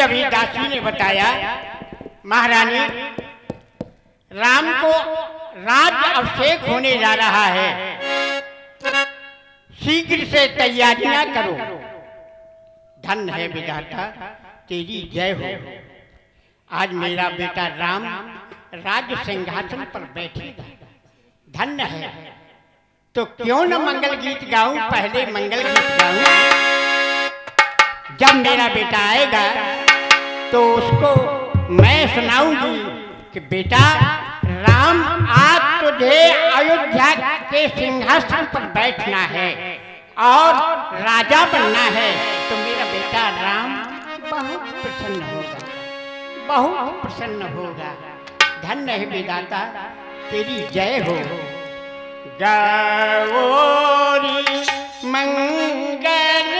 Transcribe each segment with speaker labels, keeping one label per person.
Speaker 1: अभी दासी ने बताया, महारानी राम को राज्य अभिषेक होने जा रहा है, शीघ्र से तैयारियां करो। धन्य है विधाता, तेरी जय हो। आज मेरा बेटा राम राज्य सिंहासन पर बैठेगा, धन्य है। तो क्यों न मंगल गीत गाऊं, पहले मंगल गीत गाऊं। जब मेरा बेटा आएगा तो उसको मैं सुनाऊंगी कि बेटा राम, आज तुझे अयोध्या के सिंहासन पर बैठना है और राजा बनना है। तो मेरा बेटा राम बहुत प्रसन्न होगा, बहुत प्रसन्न होगा। धन्य है विधाता, तेरी जय हो। गौरी मंगल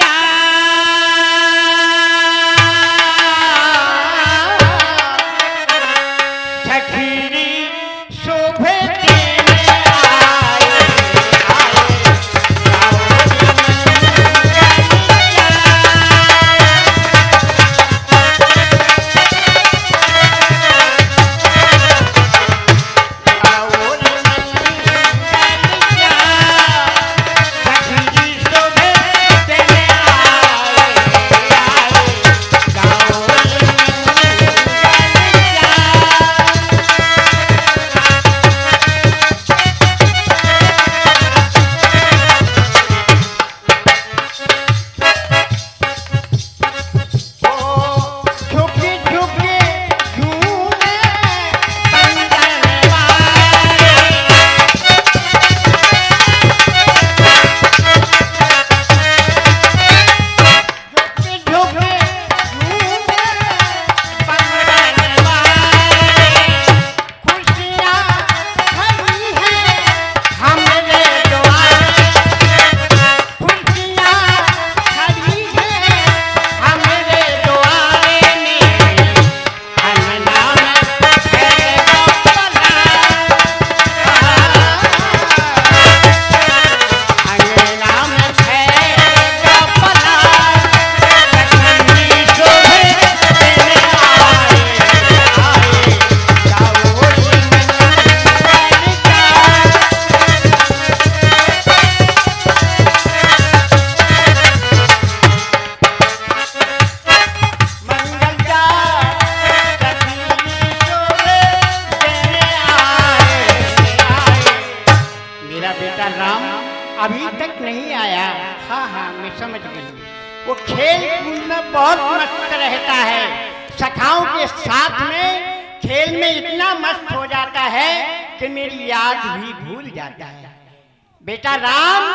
Speaker 1: अभी तक नहीं आया। हाँ हाँ मैं समझ गई। वो खेल कूद में बहुत मस्त रहता है, सखाओं के साथ में खेल में इतना मस्त हो जाता है कि मेरी याद भी भूल जाता है। बेटा राम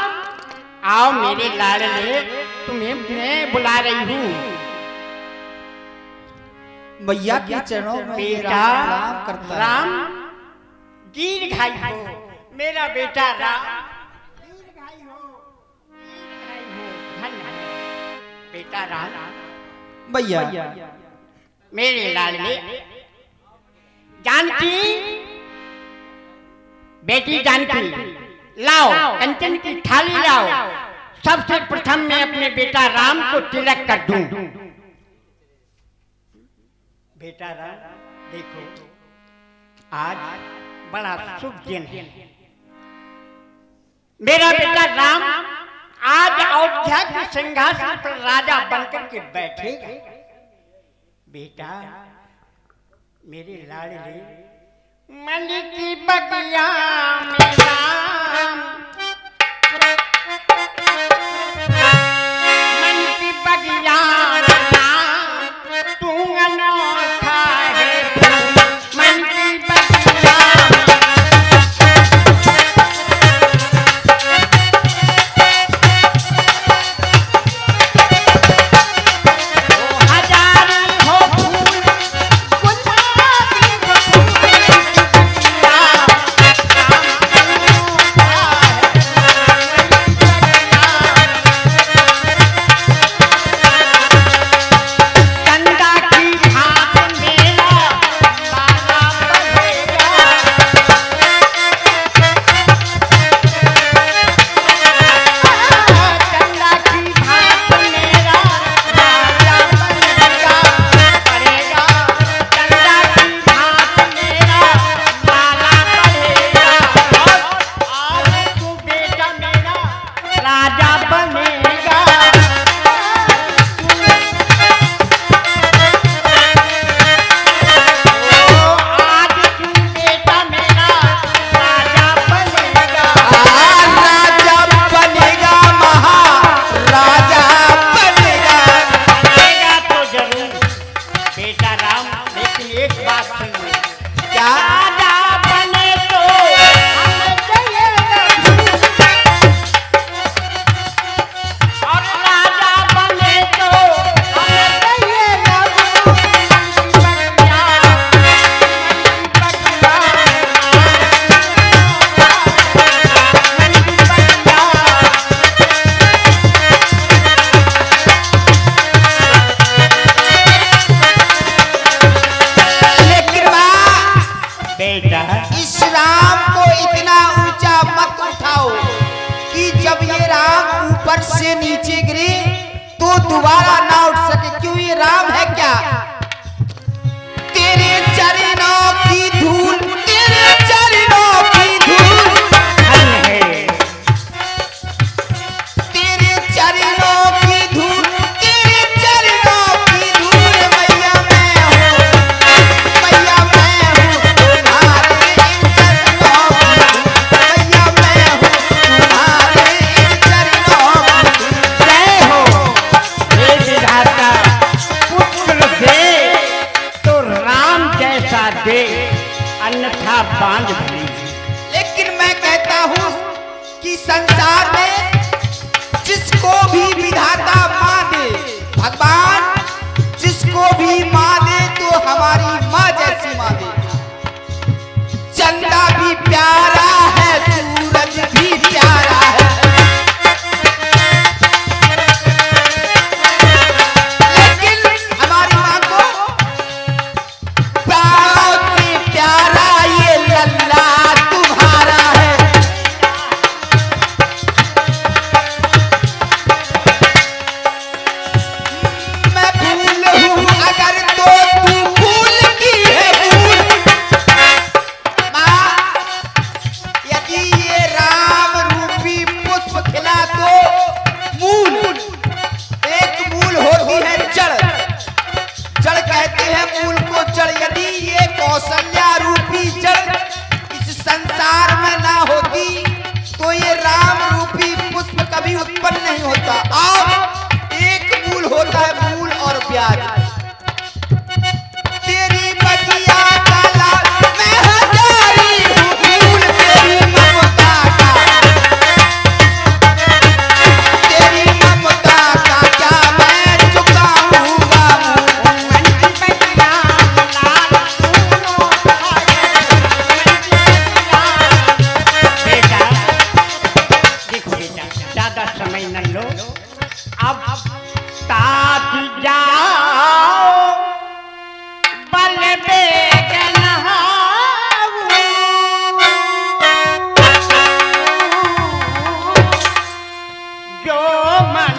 Speaker 1: आओ मेरे लाडले, तुम्हें मैं बुला रही हूँ।
Speaker 2: मैया के चरणों में
Speaker 1: बेटा राम दीर्घायु हो, मेरा बेटा राम दीर्घायु हो, धन्य बेटा राम।
Speaker 2: मैया
Speaker 1: मेरे लाडले जानकी, बेटी जानकी लाओ कंचन की थाली लाओ। सबसे प्रथम मैं अपने बेटा राम को तिलक कर दूं। बेटा राम देखो, आज बड़ा शुभ दिन है। मेरा बेटा राम आज अयोध्या के सिंहासन पर राजा बनकर के बैठेगा। बेटा मेरे लाडले मन की बगिया में राम, मन की बगिया में राम, तू अनोखा है, मन की बगिया
Speaker 2: दोबारा ना उठ सके। क्यों ये राम है क्या? तेरे चरणों की धूल, तेरे चरणों की धूल
Speaker 1: है,
Speaker 2: तेरे चरणों की धूल, तेरे चरणों की धूल मैया मैं हूँ, मैया मैं हूँ तुम्हारे इन चरणों की धूल, मैया मैं हूँ तुम्हारे इन चरणों की धूल।
Speaker 1: जय हो हे विधाता, पुत्र दे तो राम जैसा दे, अन्यथा बांझ भरी।
Speaker 2: लेकिन मैं कहता हूँ कि संसार में जिसको भी विधाता माँ दे, भगवान जिसको भी माँ दे तो हमारी माँ जैसी माँ दे। चंदा भी प्यारा है, सूरज भी प्यारा है, लेकिन हमारी माँ को प्यारों से प्यारा ये लल्ला तुम्हारा है। मैं फूल हूँ अगर तो तू फूल की है फूल। माँ, यदि ये राम रूपी पुष्प खिला तो मूल, एक मूल होती है जड़, जड़ कहते हैं मूल को जड़। यदि ये कौशल्या रूपी जड़ इस संसार में ना होती तो ये राम रूपी पुष्प कभी उत्पन्न नहीं होता। अब एक मूल होता है, मूल और ब्याज। तेरी बगिया का लाल मैं हजारी हूँ फूल, तेरी ममता का, तेरी ममता का क्या मैं चुकाऊंगा।
Speaker 1: बेटा देखो बेटा, ज्यादा समय न लो, अब तात जाओ बल बेग नहाऊं, जो मन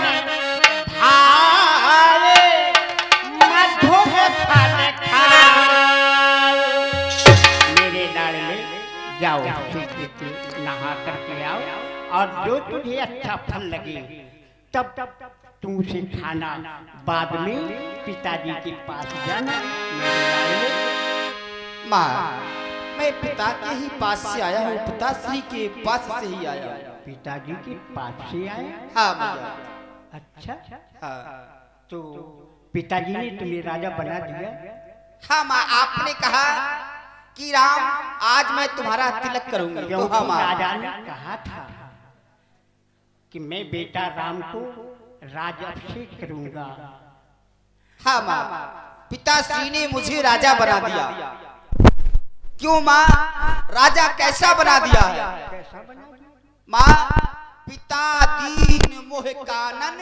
Speaker 1: भावे मधुर फल खाओ। मेरे लाडले जाओ, नहा करके आओ, और जो तुझे अच्छा फल लगे तब तू उसे खाना। बाद में पिताजी के पास जाना। मेरे लाडले
Speaker 2: माँ, मैं पिता के ही पास से आया हूँ, पिताश्री के पास से ही आया हूँ।
Speaker 1: पिताजी के पास से आए?
Speaker 2: हाँ भैया।
Speaker 1: अच्छा,
Speaker 2: हाँ
Speaker 1: तो पिताजी ने तुम्हें राजा बना दिया?
Speaker 2: हाँ माँ, आपने कहा कि राम आज मैं तुम्हारा तिलक करूंगी। तो
Speaker 1: क्योंकि
Speaker 2: हाँ माँ,
Speaker 1: राजा ने कहा था कि मैं बेटा राम को राजाभिषेक करूंगा।
Speaker 2: हाँ माँ, पिताश्री ने मुझे राजा बना दिया। क्यों माँ, राजा कैसा बना दिया है?
Speaker 1: कैसा बना दिया?
Speaker 2: माँ, पिता दीन मोह कानन,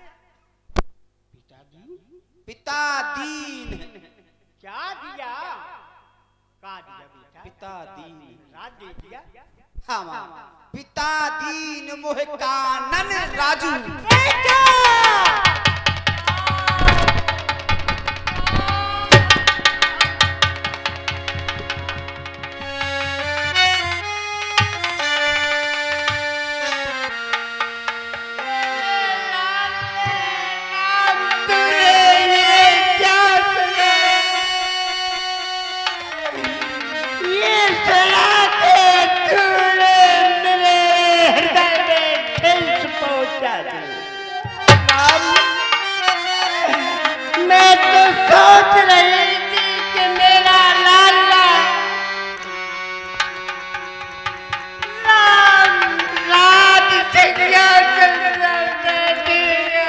Speaker 2: पिता दीन
Speaker 1: क्या दिया? का दिया बेटा?
Speaker 2: पिता दीन
Speaker 1: राज दे दिया?
Speaker 2: हाँ माँ, पिता दीन मोह कानन राजू।
Speaker 1: मैं तो सोच रही थी कि मेरा लाला राज सिंहासन पर बैठेगा।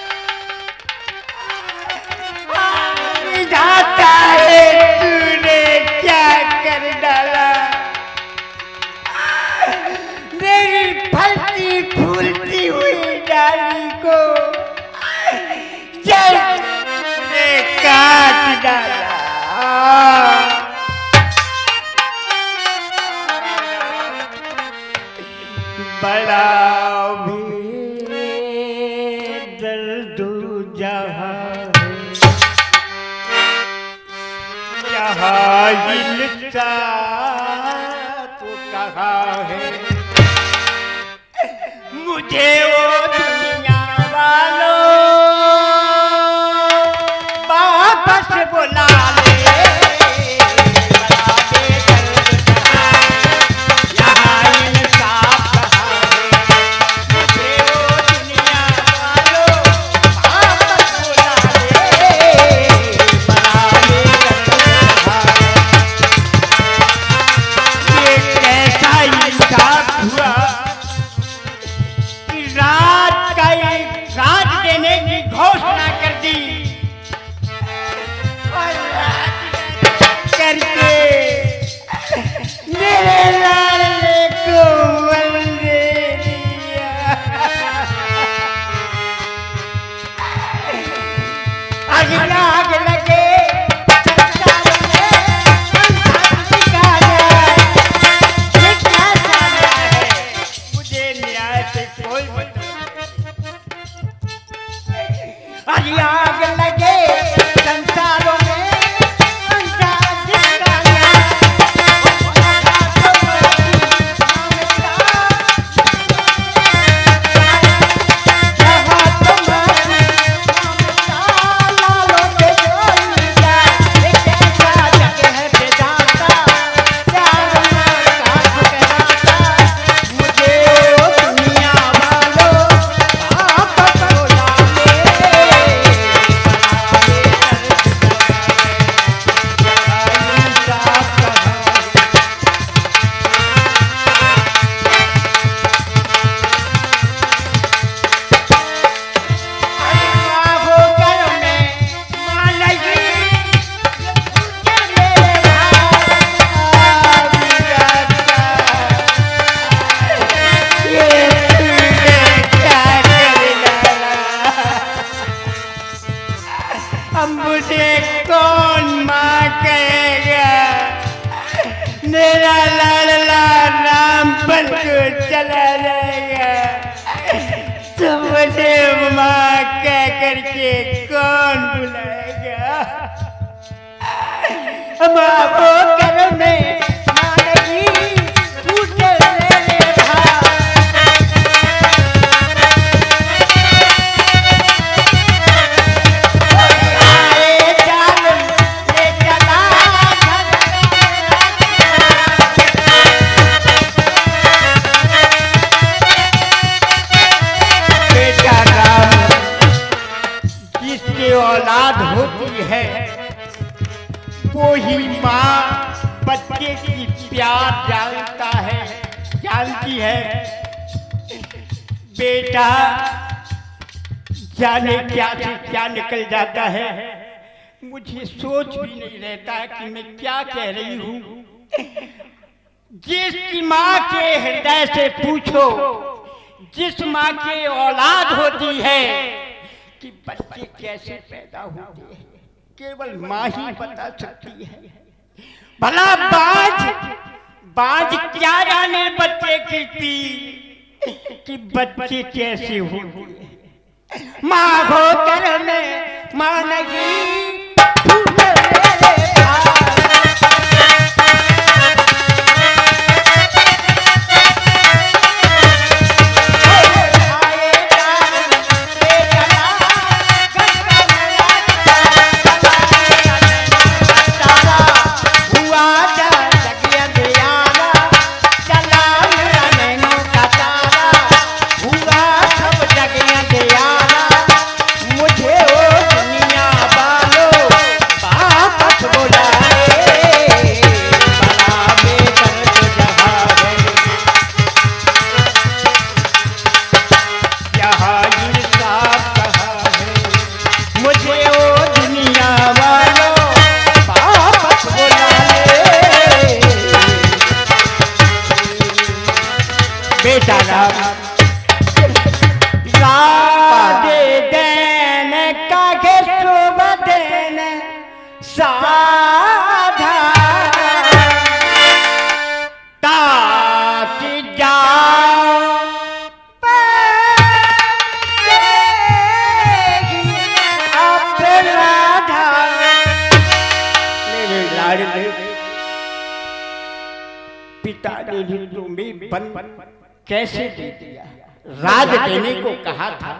Speaker 1: विधाता है, तूने क्या कर डाला? मेरी फलती फूलती हुई डाली को काट डाला। बड़ा भी दर्द कहाँ इल्सा तो कहाँ है मुझे वो दुनिया वालों वापस बुला ले चला जाएगा तो मुझे माँ कह करके कौन बुलाएगा। माँ वो कर में औलाद होती है वो ही माँ बच्चे की प्यार जानती है। बेटा जाने क्या से क्या निकल जाता है, मुझे सोच भी नहीं रहता कि मैं क्या कह रही हूँ। जिसकी माँ के हृदय से पूछो, जिस माँ की औलाद होती है कि बच्चे कैसे पैदा होते हैं, केवल माँ ही बता सकती है। भला बाज क्या जाने बच्चे की कि बच्चे कैसे होते हैं। माँ होकर में माँ नहीं लाडले पिता ने ही तुम्हें बन कैसे दे दिया। राज देने को कहा था,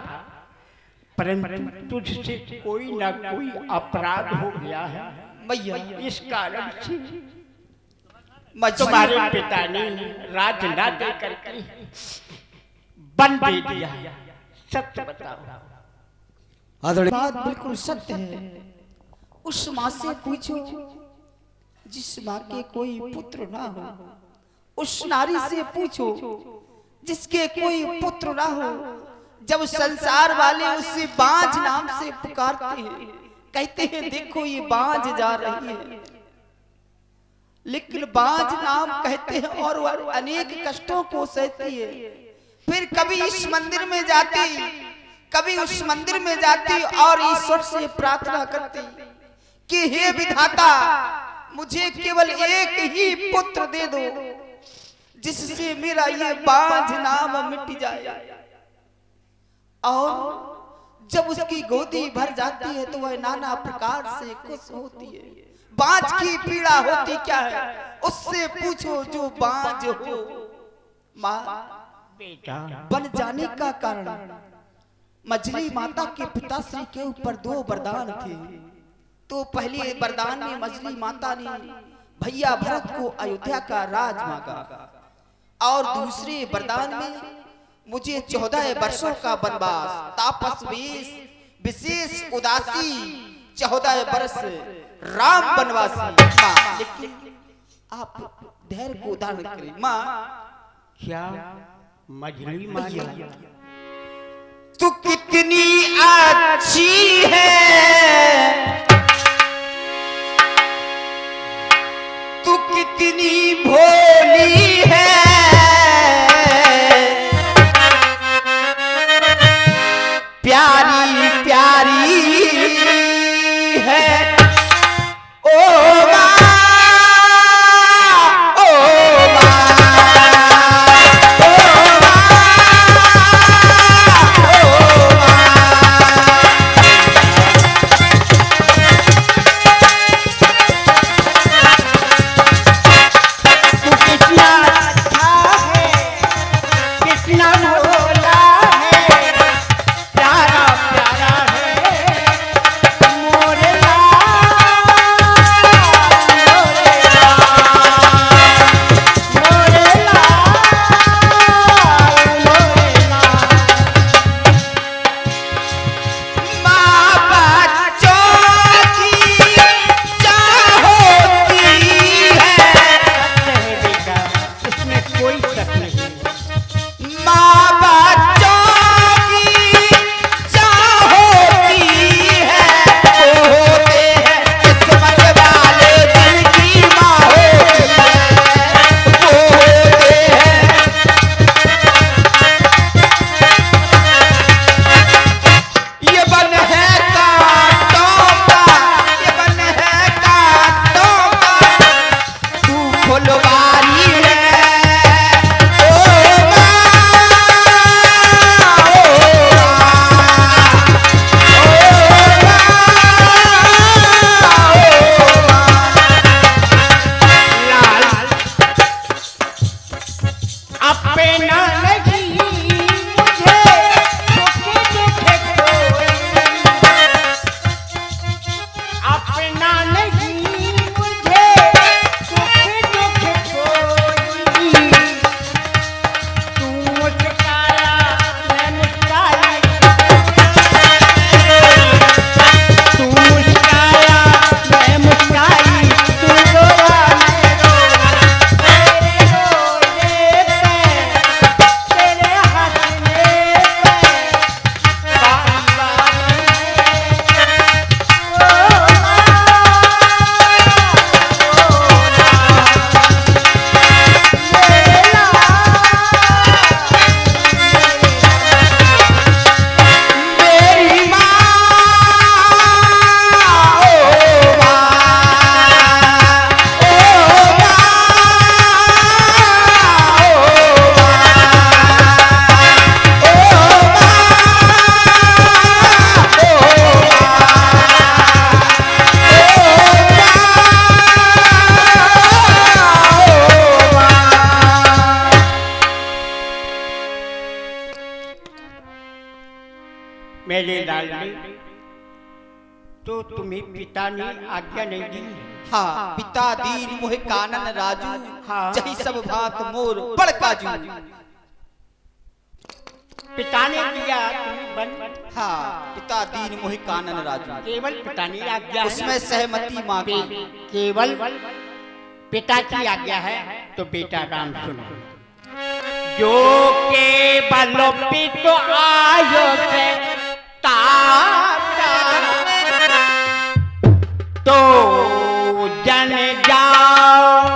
Speaker 1: परंतु तुझसे कोई ना कोई अपराध हो गया है
Speaker 2: भैया।
Speaker 1: इस कारण से तुम्हारे पिता ने राज ना दे करके बन दे दिया। सत्य बताओ।
Speaker 3: बात बिल्कुल सत्य है। उस माँ से पूछो जिस माँ के कोई पुत्र ना हो, उस नारी से पूछो जिसके कोई पुत्र ना हो। जब संसार वाले उसे बांझ नाम से पुकारते हैं, कहते हैं देखो ये बांझ जा रही है, लेकिन बांझ नाम कहते हैं और वह अनेक कष्टों को सहती है। फिर कभी इस मंदिर में जाती, कभी उस मंदिर में जाती और ईश्वर से प्रार्थना करती कि हे विधाता, मुझे केवल एक ही पुत्र दे दो जिससे मेरा ये बांझ नाम मिट जाए। और जब उसकी गोदी भर जाती है तो वह नाना प्रकार से खुश होती है। बांझ की पीड़ा होती क्या है उससे पूछो जो बांझ हो। माँ, बन जाने का कारण मछली माता के पिताश्री के ऊपर 2 वरदान थे। तो पहले वरदान में मछली माता ने भैया भरत को अयोध्या का राज मांगा, और दूसरे वरदान में मुझे 14 वर्षों का वनवास, तापस वेश, विशेष उदासी, 14 वर्ष राम वनवासी। माँ, लेकिन आप धैर्य को धारण करें। माँ,
Speaker 1: क्या मछली माया
Speaker 2: तू कितनी अच्छी है, तू कितनी भोली है, प्यारी प्यारी है। ओ माँ, ओ माँ,
Speaker 1: मोरे लाल मेरे लाडले, तो तुम्हें पिता ने आज्ञा नहीं दी?
Speaker 2: हाँ, पिता दीन मोह कानन राजू,
Speaker 1: हाँ।
Speaker 2: जही सब भात मोर बड़काजू।
Speaker 1: पिता ने दिया तुम्हें बन?
Speaker 2: हाँ, पिता दीन मोह कानन राजू।
Speaker 1: केवल पिता ने आज्ञा है,
Speaker 2: उसमें सहमति माँ की।
Speaker 1: केवल पिता की आज्ञा है तो बेटा राम सुनो। जो केवल पिता आयो से ताता, तो जन जाओ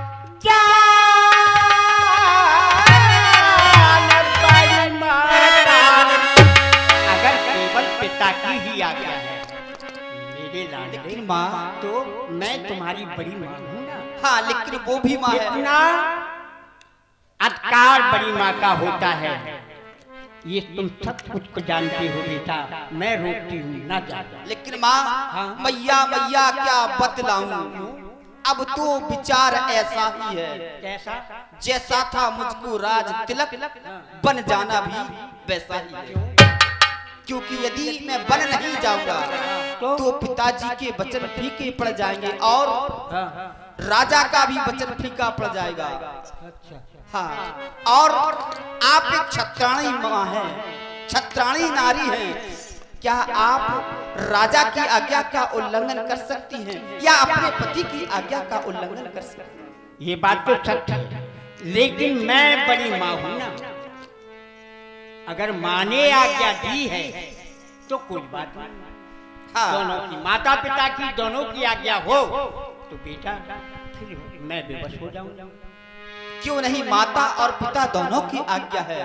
Speaker 1: जान बड़ी माता। अगर केवल पिता की ही आज्ञा है मेरे लाडले,
Speaker 2: लेकिन माँ,
Speaker 1: तो मैं तुम्हारी बड़ी माँ हूँ ना।
Speaker 2: हाँ, लेकिन वो भी माँ है।
Speaker 1: इतना अधिकार बड़ी माँ का होता है, ये तुम सब कुछ को जानते हो बेटा। मैं रोकती हूँ ना जा।
Speaker 2: लेकिन माँ,
Speaker 1: हाँ।
Speaker 2: मैया मैया क्या बतलाऊं, अब तो विचार ऐसा ही है।
Speaker 1: कैसा?
Speaker 2: जैसा था मुझको राज तिलक, बन जाना भी वैसा ही है। क्योंकि यदि मैं बन नहीं जाऊंगा तो पिताजी के वचन फीके पड़ जाएंगे और राजा का भी वचन फीका पड़ जाएगा। हाँ, और आप एक छत्राणी माँ हैं, छत्राणी नारी हैं। क्या आप राजा की आज्ञा का उल्लंघन कर सकती हैं या अपने पति की आज्ञा का उल्लंघन कर सकती हैं?
Speaker 1: ये बात तो सच है, लेकिन मैं बड़ी माँ हूँ ना। अगर माँ ने आज्ञा दी है तो कोई बात नहीं।
Speaker 2: हाँ।
Speaker 1: दोनों की, माता पिता की दोनों की आज्ञा हो तो बेटा फिर मैं बेबस हो जाऊंगा।
Speaker 2: क्यों नहीं, माता और पिता दोनों की आज्ञा है।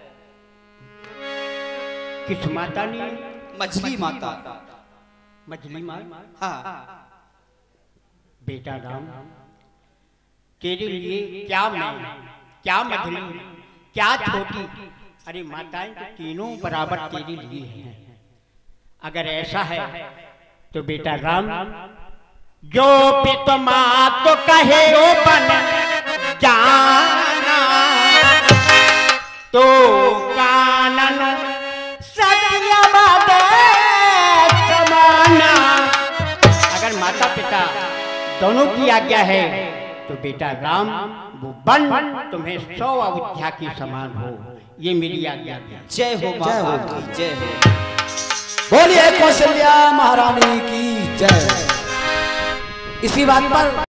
Speaker 1: किस माता ने?
Speaker 2: मछली माता।
Speaker 1: मछली माँ।
Speaker 2: हाँ,
Speaker 1: बेटा राम, तेरे लिए क्या मैं, क्या मछली, क्या छोटी, अरे माताएं तो तीनों बराबर तेरे लिए हैं। अगर ऐसा है तो बेटा राम, जो पिता माँ तो कहे वो बन जाना, तो कानन सत्य समाना। अगर माता पिता दोनों की आज्ञा है तो बेटा राम, वो बन तुम्हें 100 अयोध्या की समान हो, ये मेरी आज्ञा है।
Speaker 2: जय हो माता की जय हो।
Speaker 4: बोलिए कौशल्या महारानी की जय। इसी बात पर